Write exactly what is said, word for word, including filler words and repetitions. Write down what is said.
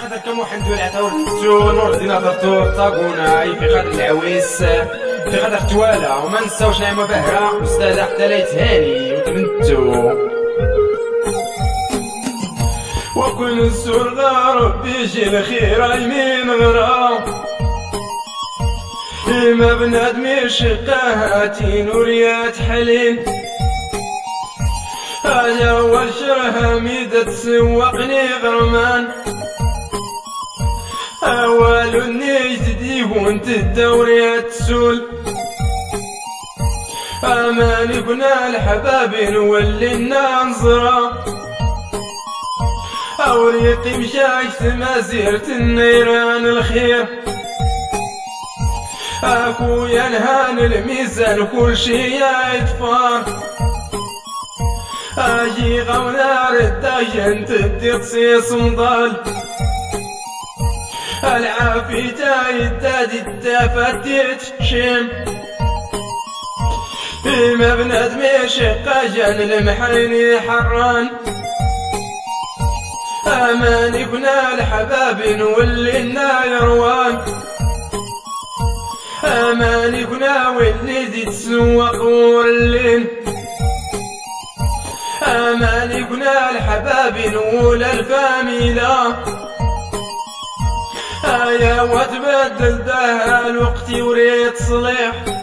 خاطر كم واحد دول عتاور تسو نور دينا ترتور طاقوناي في خاطر العويس في خاطر توالا وما نساوش نعمة بهرة أستاذ حتى لا يتهاني وتبنتو وكل السور غارب بيجي الخير يمين غرا ما بنادم شقاهاتين وريات حلين هذا هو الشرها ميدة تسوقني غرمان أول النجدي وانت الدورية تسول أمان بنا الحباب نولي ننظرا أوريقي مشايت ما زيرت النيران الخير أخويا نهان الميزان كل شي يتفار أجي غونار الداجن تدي قصيص مضال العافي تاي الدادي الدافت يتشم ما بنادمي شقا جان المحيني حران أماني بنا الحباب نولي لنا يروان أماني بنا واللي دي تسوق ورلين أماني بنا الحباب نقول الفاميلا يا وتبدل ده الوقت وريت صليح